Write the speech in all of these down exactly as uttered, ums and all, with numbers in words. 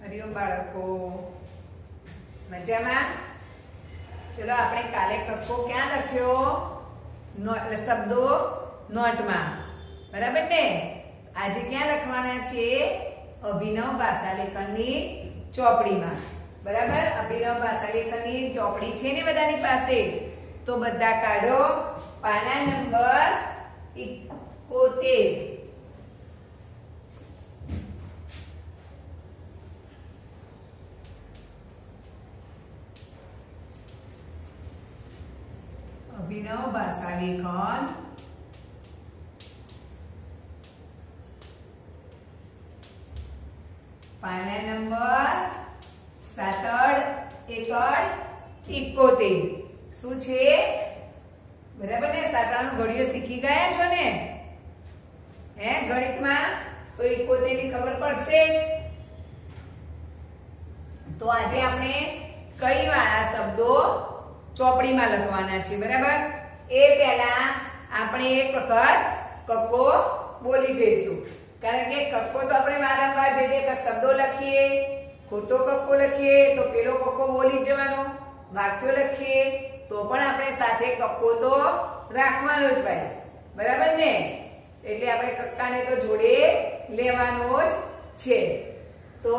હરિઓમ બાળકો, મજામાં? ચલો આપણે કાલે કક્કો ક્યાં લખ્યો? શબ્દો નોટમાં, બરાબર ને? આજે ક્યાં લખવાના છે? અભિનવ ભાષાલેખનની ચોપડીમાં, બરાબર? અભિનવ ભાષાલેખનની ચોપડી છે ને બધાની પાસે? તો બધા કાઢો પાના નંબર એકોતેર. અભિનવ ભાષાલેખન પાના નંબર સાતડ એકડ એકોતેર. શું છે? બરાબર ને? સાતડાનો ઘડિયો શીખી ગયા છો ને? હે, ગણિતમાં તો એકોતેર ની ખબર પડશે જ. તો આજે આપણે કઈ વાળા શબ્દો ચોપડીમાં લખવાના છે, બરાબર? એ પહેલા આપણે એક વખત કક્કો બોલી જઈશું, કારણ કે કક્કો તો આપણે વારંવાર જે જે શબ્દો લખીએ, ખોટો કક્કો લખીએ તો પેલો કક્કો બોલી જવાનો, વાક્યો લખીએ તો પણ આપણે સાથે કક્કો તો રાખવાનો જ ભાઈ, બરાબર ને? એટલે આપણે કક્કાને તો જોડે લેવાનો જ છે. તો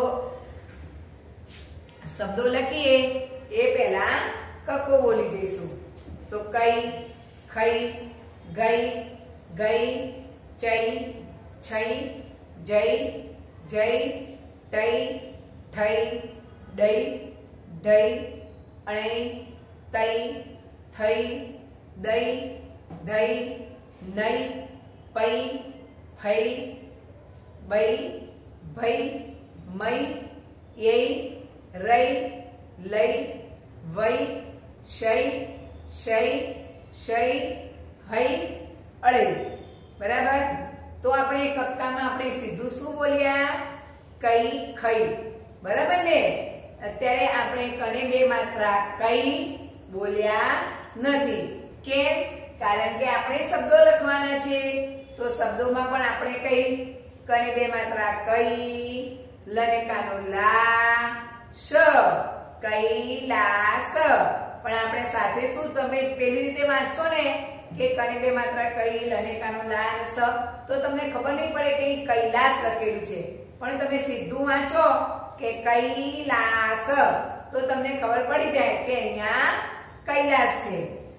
શબ્દો લખીએ એ પહેલા કક્કો બોલી જઈશું. તો કઈ, ખઈ, ગઈ, ગઈ, ચઈ, છઈ, જઈ, જઈ, ટઈ, ઠઈ, ડઈ, ઢઈ, અણઈ, તઈ, થઈ, દઈ, ધઈ, નઈ, પઈ, ફઈ, બઈ, ભઈ, મઈ, એઈ, રઈ, લઈ, વઈ, શઈ, શઈ, શઈ, હઈ, અળઈ. બરાબર? તો આપણે કક્કામાં આપણે સીધું શું બોલ્યા? કઈ, ખઈ. બરાબર ને? અત્યારે આપણે કને બે માત્રા કઈ બોલ્યા નથી. કેમ? કારણ કે આપણે શબ્દો લખવાના છે. તો શબ્દોમાં પણ આપણે કઈ કને બે માત્રા કઈ, લને કાનો લા, શ, કૈલાસ. પણ આપણે સાથે શું તમે પેલી રીતે વાંચશો ને કે કને બે માત્રા કઈ, લને કાનો લા, સ, તો તમને ખબર નહીં પડે કે કૈલાસ લખેલું છે. પણ તમે સીધું વાંચો કે કૈલાસ તો તમને ખબર પડી જાય કે અહીંયા કૈલાસ છે.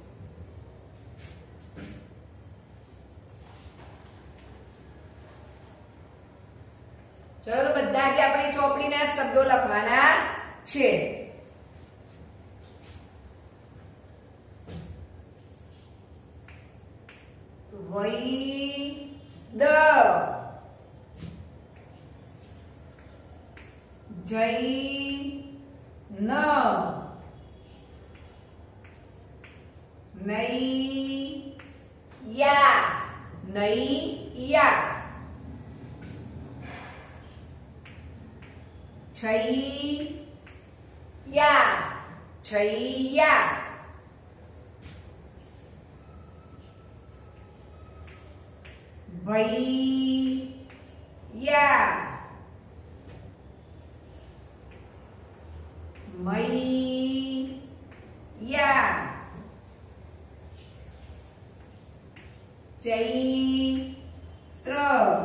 ચલો તો બધા જ આપણે ચોપડીના શબ્દો લખવાના છે. વૈ દ, જઈ ન, નઈ યા, નઈ યા, છઈ યા, છૈયા, ભઈ યા, મઈ યા, ચૈત્ર,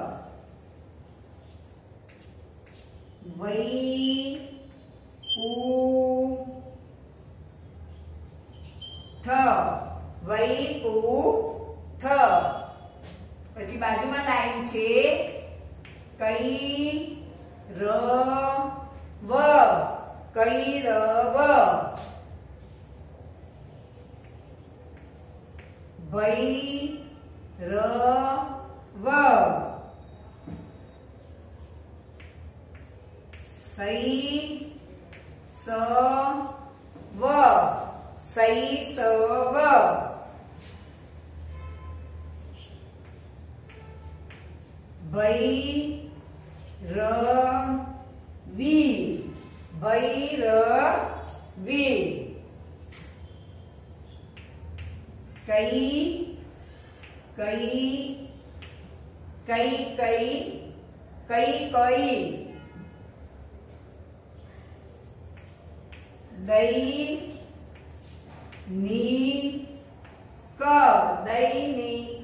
વૈ કુ ઠ, વૈ કુ ઠ. પછી બાજુમાં લાઈન છે કઈ ર વ, કઈ ર વ, ભઈ ર વ, સઈ સ વ, સઈ સ વ, ભઈ ર વી, ભઈ ર વી, કઈ, કઈ, કઈ, કઈ, કઈ, કઈ, દૈનિક દૈનિક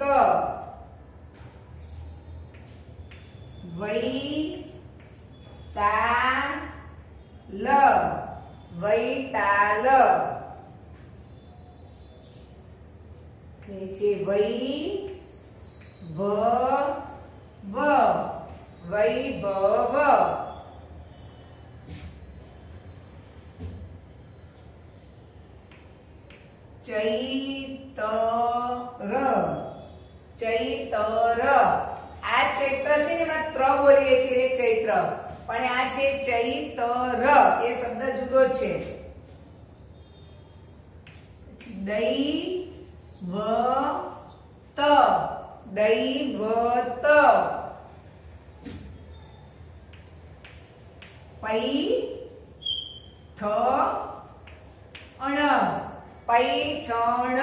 વૈતાલ વૈતાલ છે વૈ ભ વ વૈભવ ચૈતર ચૈતર આ ચૈત્ર છે ને એમાં ત્ર બોલીએ છીએ ચૈત્ર પણ આ છે ચૈતર એ શબ્દ જુદો જ છે દૈવત દૈવત પૈઠણ પૈઠણ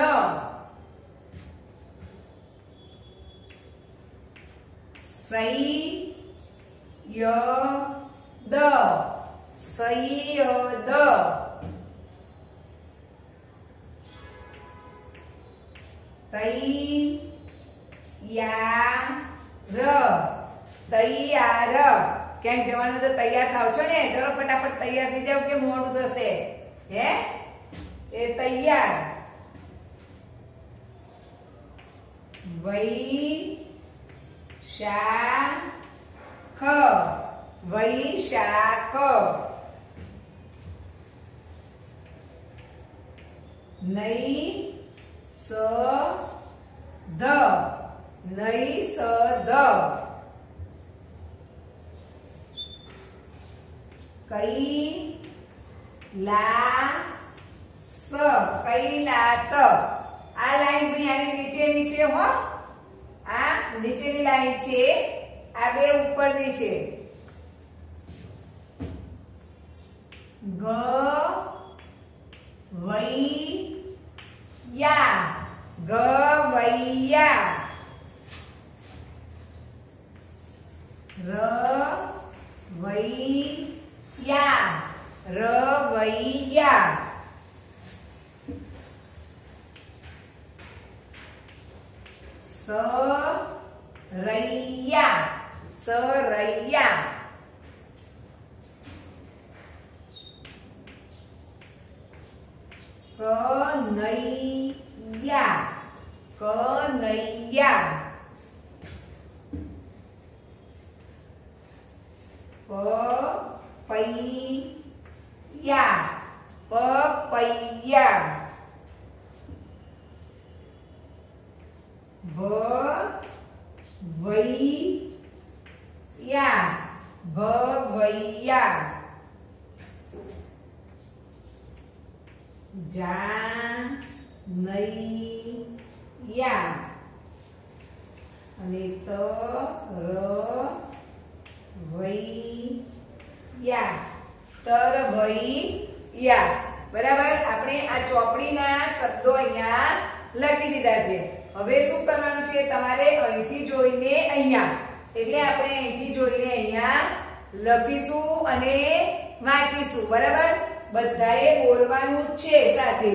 સૈયદ સૈયદ તૈયાર તૈયાર ક્યાંક જવાનું તો તૈયાર થાવ છો ને ચલો ફટાફટ તૈયાર થઈ જાવ કે મોડું થશે હે એ તૈયાર વૈશાખ વૈશાખ નૈષધ નૈષધ કૈલાસ કૈલાસ આ લાઈન ભઈ આની નીચે નીચે હો આ નીચેની લાઈન છે આ બે ઉપરની છે ગ વૈયા ગવૈયા ર વૈયા રવૈયા સરૈયા સરૈયા કનૈયા કનૈયા પપૈયા પપૈયા ભવૈયા ભવૈયા જાનૈયા અને ત ર વૈયા તરવૈયા બરાબર આપણે આ ચોપડીના શબ્દો અહીંયા લખી દીધા છે હવે શું કરવાનું છે તમારે અહીંથી જોઈને અહીંયા એટલે આપણે અહીંથી જોઈને અહીંયા લખીશું અને વાંચીશું બરાબર બધાએ બોલવાનું જ છે સાથે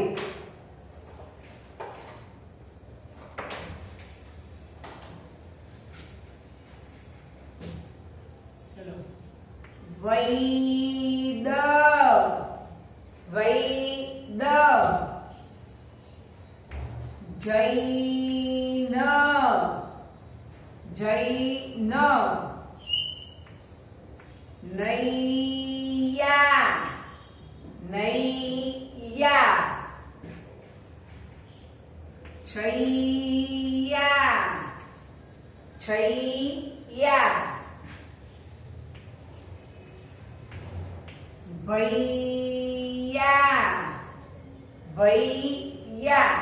ચલો વૈદ વૈદ જૈન જૈન નૈયા નૈયા છૈયા છૈયા ભૈયા ભૈયા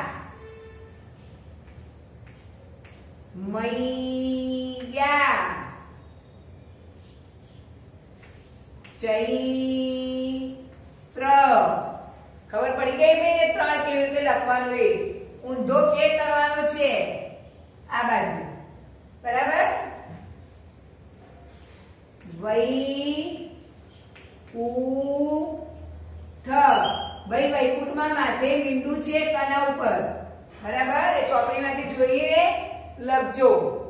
મૈયા ચૈત્ર ખબર પડી ગઈ બેન એ ત્રણ કેવી રીતે લખવાનું એ ઊંધો કે કરવાનો છે આ બાજુ બરાબર વૈ ઉ ઠ માં માથે મીંડું છે કના ઉપર, બરાબર? એ ચોપડીમાંથી જોઈને લખજો.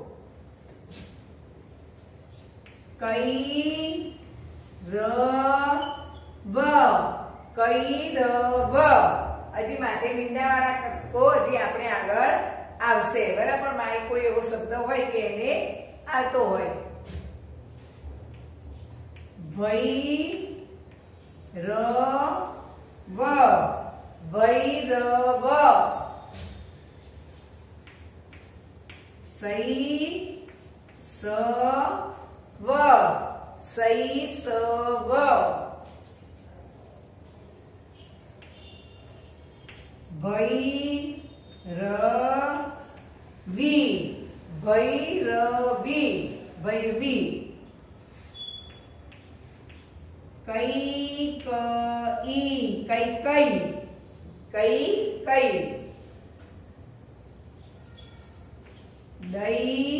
કઈ ર વ, કઈ ર વ. હજી માથે મીંડા વાળા કક્કો હજી આપણે આગળ આવશે, બરાબર? મારી કોઈ એવો શબ્દ હોય કે એને આવતો હોય. ભઈ ર વ, ભઈ ર વ. સઈ સ વ, સઈ સ વ. ભઈ ર વી, ભઈ ર વી, ભૈરવી. કઈ કઈ, કઈ કઈ, કઈ કઈ. દઈ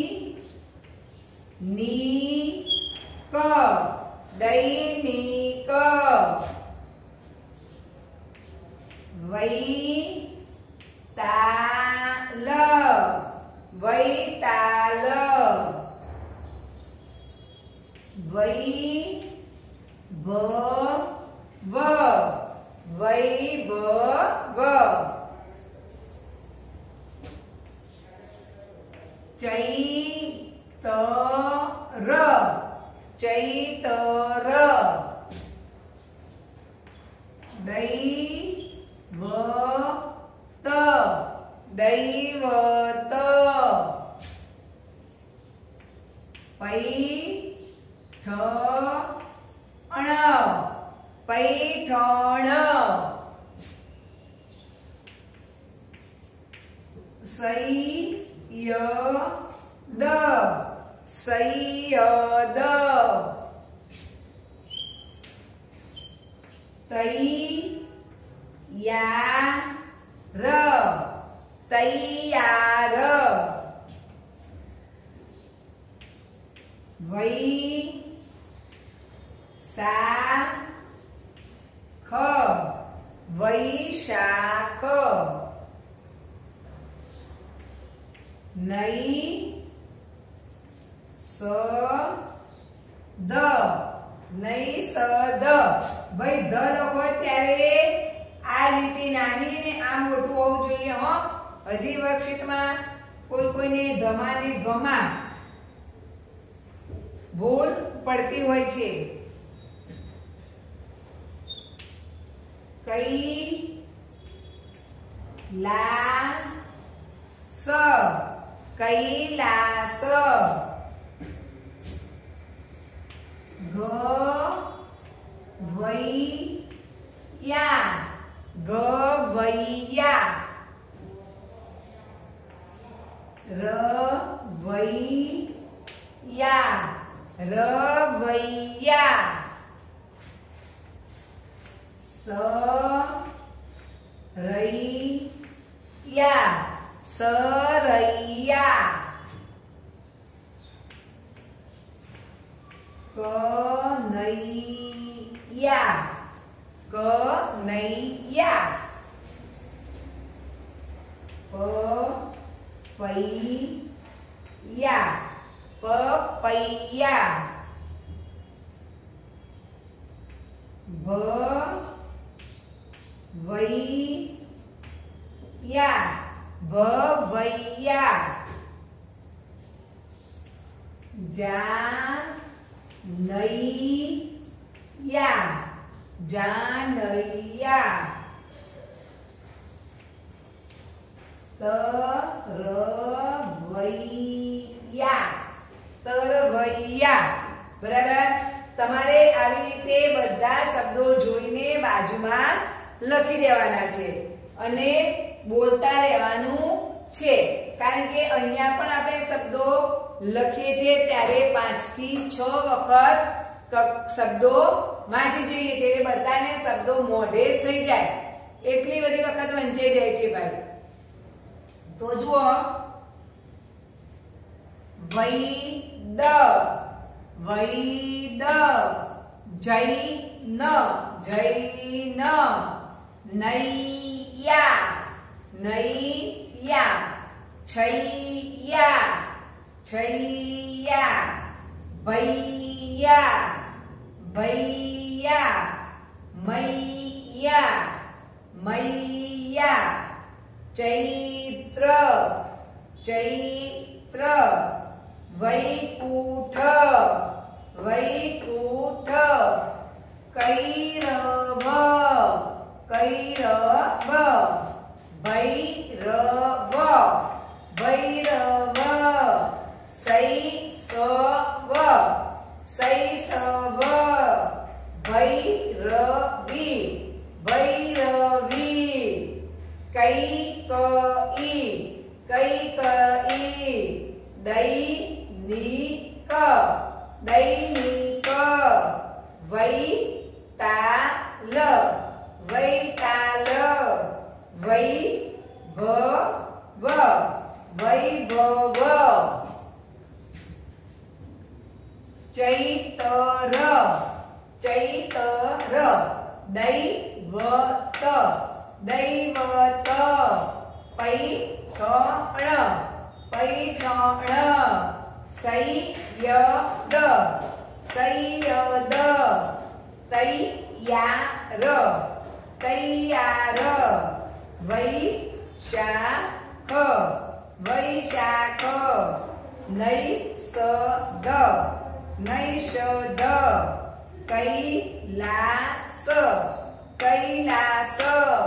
ની ક, દૈનિક. વૈતાલ, વૈતાલ. વૈ ભ વ, વૈભવ. ચૈતર, ચૈતર. દૈવત, દૈવત. પૈઠણ, પૈઠણ. સૈયદ, સૈયદ. તૈયાર, તૈયાર. વૈશાખ, વૈશાખ. નૈષધ, નૈષધ. ભાઈ ધ લખો ત્યારે આ રીતે નાની ને આ મોટું હોવું જોઈએ. હો, હજી વર્કશીટમાં કોઈ કોઈને ધમા ને ગમા ભૂલ પડતી હોય છે. કઈ લા સ, કૈલાસ. ગ વૈયા, ગવૈયા. ર વૈયા, રવૈયા. સ રૈયા, સરૈયા. કનૈયા, કનૈયા. પપૈયા, પપૈયા. ભ વૈયા, ભવૈયા. જાનૈયા, જાનૈયા. તરવૈયા, તરવૈયા. બરાબર? તમારે આવી રીતે બધા શબ્દો જોઈને બાજુમાં લખી દેવાના છે અને બોલતા રહેવાનું છે. કારણ કે અહીંયા પણ આપણે શબ્દો લખીએ છીએ ત્યારે પાંચ થી છ વખત શબ્દો વાંચી જઈએ છીએ. એટલે બધાને શબ્દો મોઢે જ થઈ જાય, એટલી બધી વખત વંચાઈ જાય છે ભાઈ. તો જુઓ, વૈદ, વૈદ. જૈન, જૈન. નૈયા નૈયા છૈયા છૈયા ભૈયા ભૈયા મૈયા મૈયા ચૈત્ર ચૈત્ર વૈકુંઠ વૈકુંઠ કૈરવ કૈરવ ભૈરવ ભૈરવ શૈશવ શૈશવ ભૈરવી ભૈરવી કૈકઈ કૈકઈ દૈનિક દૈનિક વૈતાલ વૈતાલ વૈભવ વૈભવ ચૈતર ચૈતર દૈવત દૈવત પૈઠણ પૈઠણ સૈયદ સૈયદ તૈયાર તૈયાર વૈશાખ વૈશાખ નૈષદ નૈષદ કૈલાસ કૈલાસ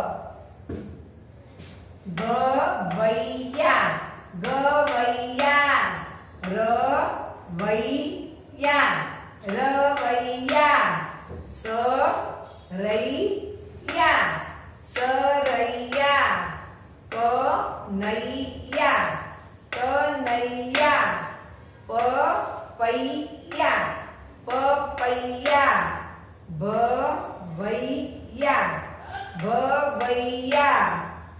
ગવૈયા ગવૈયા રવૈયા રવૈયા સરૈયા સરૈયા કનૈયા કનૈયા પપૈયા પપૈયા ભવૈયા ભવૈયા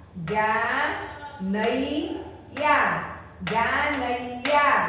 જાનૈયા જાનૈયા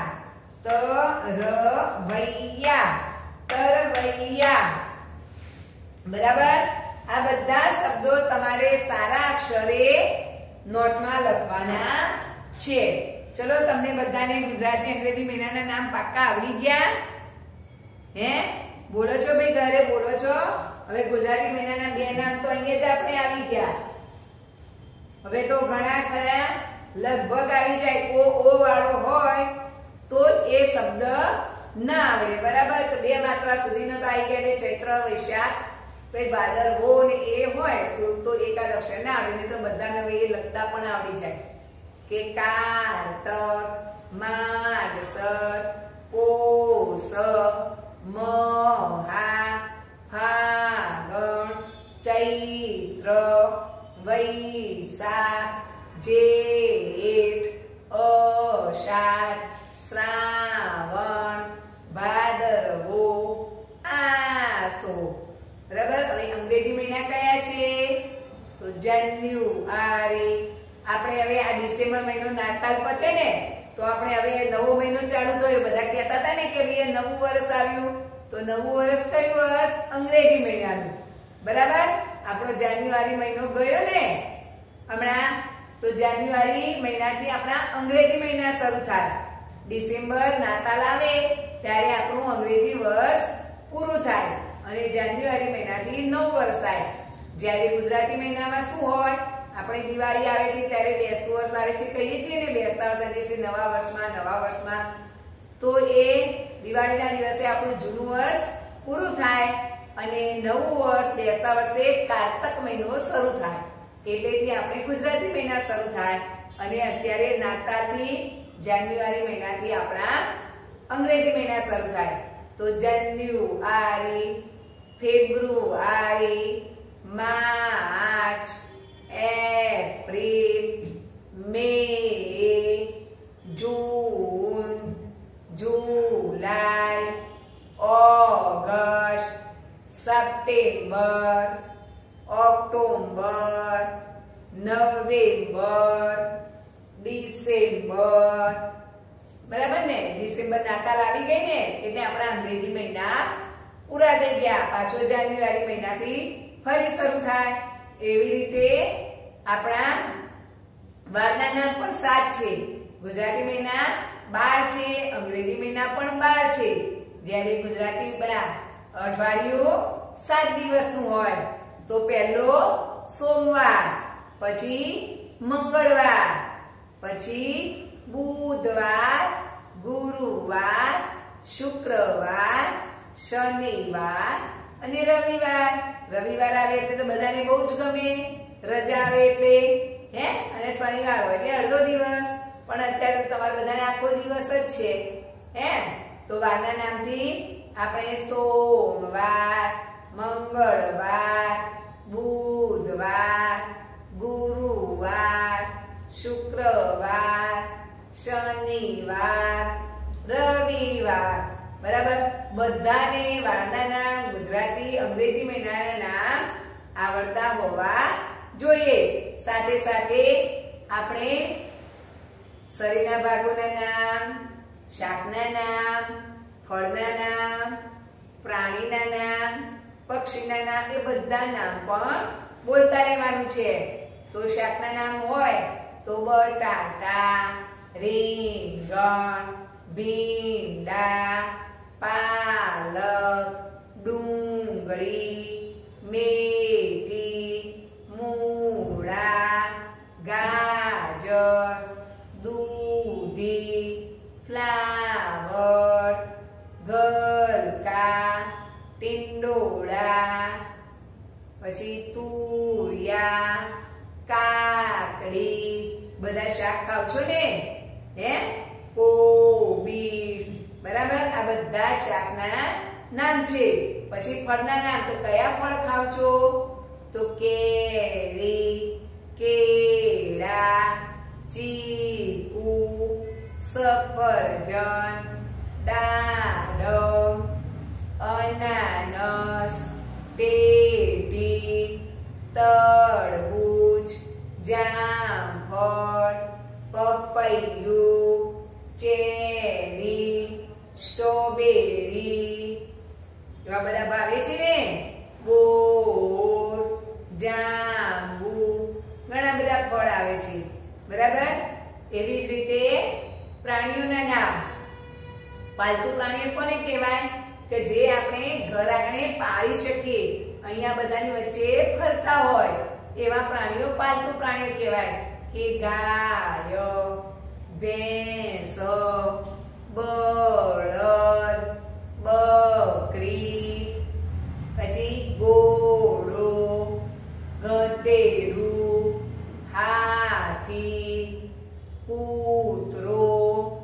તરવૈયા તરવૈયા બરાબર આ બધા શબ્દો તમારે સારા અક્ષરે નોટમાં લખવાના છે ચલો તમને બધાને ગુજરાતી અંગ્રેજી મહિનાના નામ પાક્કા આવડી ગયા હે બોલો છો ભાઈ ઘરે બોલો છો હવે ગુજરાતી મહિનાના બે નામ તો અહીંયા જ આપણે આવી ગયા હવે તો ઘણા ખરા લગભગ આવી જાય ઓ ઓ વાળો હોય તો એ શબ્દ ના આવે બરાબર તો બે માત્રા સુધીનો તો આવી ગયા એટલે ચૈત્ર વૈશાખ તો ભાદર વો ને એ હોય થોડુંક તો એકાદ અક્ષર ના આવડે ને તો બધાને હવે એ લખતા પણ આવડી જાય કે કારતક માગસર પોષ મહા ફાગણ ચૈત્ર વૈશાખ જેઠ અષાઢ શ્રાવણ ભાદરવો આસો બરાબર હવે અંગ્રેજી મહિના કયા છે તો જાન્યુઆરી આપણે હવે આ ડિસેમ્બર મહિનો નાતાલ પતે ને તો આપણે હવે નવો મહિનો ચાલુ થયો બધા કહેતા હતા ને કે ભાઈ નવું વર્ષ આવ્યું તો નવું વર્ષ કયું વર્ષ અંગ્રેજી મહિનાનું બરાબર આપણો જાન્યુઆરી મહિનો ગયો ને હમણાં તો જાન્યુઆરી મહિનાથી આપણા અંગ્રેજી મહિના શરૂ થાય ડિસેમ્બર નાતાલ આવે ત્યારે આપણું અંગ્રેજી વર્ષ પૂરું થાય અને જાન્યુઆરી મહિનાથી નવું વર્ષ થાય જ્યારે ગુજરાતી મહિનામાં શું હોય આપણે દિવાળી આવે છે ત્યારે બેસતું વર્ષ આવે છે કહીએ છીએ ને બેસતા વર્ષના દિવસે નવા વર્ષમાં નવા વર્ષમાં તો એ દિવાળીના દિવસે આપણું જૂનું વર્ષ પૂરું થાય અને નવું વર્ષ બેસતા વર્ષે કારતક મહિનો શરૂ થાય એટલેથી આપણે ગુજરાતી મહિના શરૂ થાય અને અત્યારે નાતાલથી જાન્યુઆરી મહિનાથી આપણા અંગ્રેજી મહિના શરૂ થાય તો January February March April May June July August September October November December બરાબર ને ડિસેમ્બર નાતાલ આવી ગઈ ને એટલે આપણા અંગ્રેજી મહિના પૂરા થઈ ગયા પાછો જાન્યુઆરી મહિનાથી ફરી શરૂ થાય એવી રીતે આપણા વારના નામ પણ સાત છે. ગુજરાતી મહિના બાર છે, અંગ્રેજી મહિના પણ બાર છે. જ્યારે ગુજરાતી પેલા અઠવાડિયું સાત દિવસનું હોય તો પહેલો સોમવાર, પછી મંગળવાર, પછી બુધવાર, ગુરુવાર, શુક્રવાર, શનિવાર અને રવિવાર. રવિવાર આવે એટલે તો બધાને બહુ જ ગમે, રજા આવે એટલે હે, અને શનિવાર હોય એટલે અડધો દિવસ. પણ અત્યારે તો તમારે બધાને આખો દિવસ જ છે હે. તો વારના નામથી આપણે સોમવાર, મંગળવાર, બુધવાર, ગુરુવાર, શુક્રવાર, શનિવાર, રવિવાર, બરાબર. બધાને વારના નામ ગુજરાતી અંગ્રેજી મહિનાના નામ આવડતા હોવા જોઈએ. સાથે સાથે આપણે શરીરના ભાગોના નામ, શાકના નામ, ફળના નામ, પ્રાણીના નામ, પક્ષીના નામ, એ બધા નામ પણ બોલતા રહેવાનું છે. તો શાકના નામ હોય તો બટાટા, રીંગણ, ભીંડા, પાલક, ડુંગળી, મેથી, મૂળા, ગાજર, દૂધી, ફ્લાવર, ગલકા, ટિંડોળા, પછી તુરિયા, કાકડી, બધા શાક ખાવ છો ને હે, કોબીજ, બરાબર. આ બધા શાકના નામ છે. પછી ફળના નામ, તો કયા ફળ ખાવ છો? તો કેરી, કેળા, ચીકુ, સફરજન, દાડમ, અનાનસ, પેટી, તરબૂચ, જામફળ, પપૈયું, ચેરી, સ્ટ્રોબેરી, એવા બધા ભાવે છે ને. બોર, જાંબુ, ઘણા બધા ફળ આવે છે, બરાબર. એવી જ રીતે પ્રાણીઓના નામ. પાલતુ પ્રાણીઓ કોને કહેવાય? કે જે આપણે ઘર આંગણે પાળી શકીએ, અહીંયા બધાની વચ્ચે ફરતા હોય એવા પ્રાણીઓ પાલતુ પ્રાણીઓ કહેવાય. કે ગાય, ભેંસ, બળદ, બકરી, પછી ઘોડો, ગધેડું, હાથી, કૂતરો,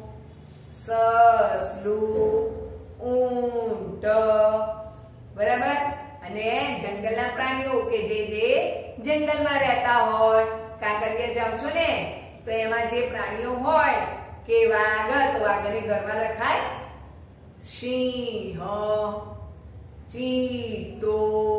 સસલું, ઊંટ, બરાબર. અને જંગલના પ્રાણીઓ કે જે જે જંગલમાં રહેતા હોય, કાંકરિયા જાવ છો ને તો એમાં જે પ્રાણીઓ હોય કે વાઘ, તો વાઘને ઘરમાં રખાય. સિંહ, ચીતો,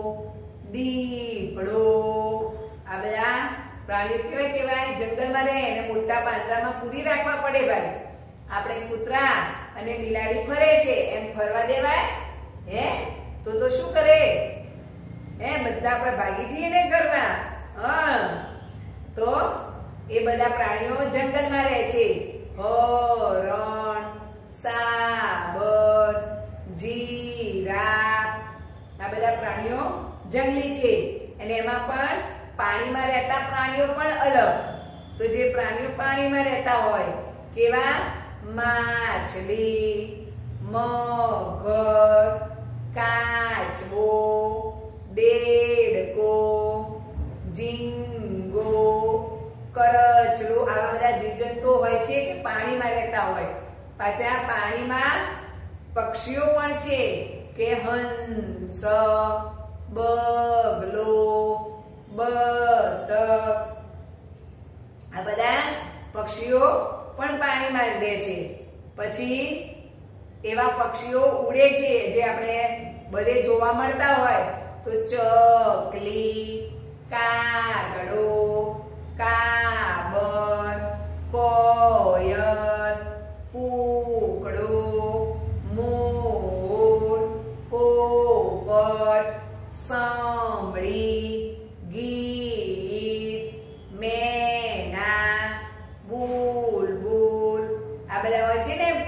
દીપડો, આ બધા પ્રાણીઓ કેવા કેવાય? જંગલમાં રહે અને મોટા પાંજરામાં પૂરી રાખવા પડે ભાઈ. આપણે કૂતરા અને બિલાડી ફરે છે એમ ફરવા દેવાય હે? તો તો શું કરે હે? બધા આપણે ભાગી જઈએ ને ઘરમાં. હા, તો એ બધા પ્રાણીઓ જંગલમાં રહે છે. હરણ, સાબર, જીરાફ, આ બધા પ્રાણીઓ જંગલી છે. અને એમાં પણ પાણીમાં રહેતા પ્રાણીઓ પણ અલગ. તો જે પ્રાણીઓ પાણીમાં રહેતા હોય કેવા? માછલી, મગર, કાચબો, દેડકો, ઝીંગો, કરચલો, આવા બધા જીવજંતુઓ હોય છે કે પાણીમાં રહેતા હોય. પાછા પાણીમાં પક્ષીઓ પણ છે કે હંસ, બગલો, બતક, આ બધા પક્ષીઓ પણ પાણીમાં જ રહે છે. પછી એવા પક્ષીઓ ઉડે છે જે આપણે બધે જોવા મળતા હોય તો ચકલી, કાગડો, કાબર, કોયલ, કૂકડો, મોર, પોપટ, સાંભળી, ગીધ,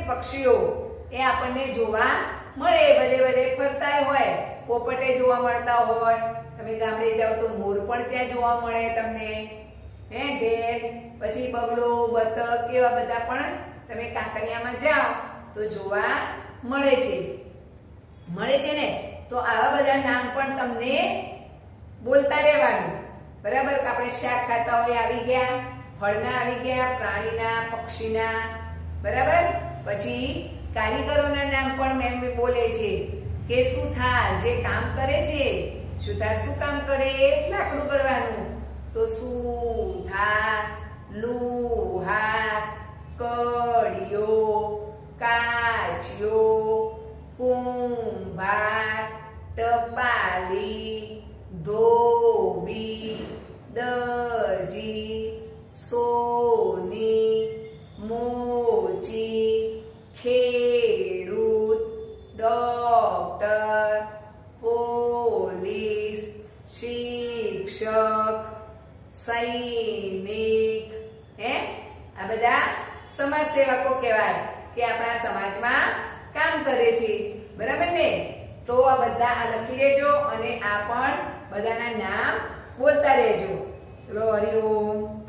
પક્ષીઓ એ આપણને જોવા મળે, બધે બધે ફરતા હોય, પોપટે જોવા મળતા હોય, તમે ગામડે જાઓ તો મોર પણ ત્યાં જોવા મળે તમને, હે ઢેલ, પછી બગલો, બતક એવા બધા પણ તમે કાંકરિયામાં જાઓ તો જોવા મળે છે મળે છે ને. તો આવા બધા નામ પણ તમને બોલતા રહેવાનું, બરાબર. કે આપણે શાક ખાતા હોય આવી ગયા, ફળના આવી ગયા, પ્રાણીના, પક્ષીના, બરાબર. પછી કારીગરોના નામ પણ મેમ બોલે છે કે સુથાર જે કામ કરે છે, સુથાર શું કામ કરે? લાકડું કરવાનું. તો સુથાર, લુહાર, કડિયો, કાચિયો, કુંભાર, ટપાલી, ધોબી, દરજી, સોની, મોચી, ખેડૂત, ડોક્ટર, પોલીસ, શિક્ષક, સૈનિક, હે આ બધા સમાજ સેવકો કહેવાય કે આપણા સમાજમાં કામ કરે છે, બરાબર ને. તો આ બધા આ લખી લેજો અને આ પણ બધાના નામ બોલતા રહેજો. ચલો હરિઓમ.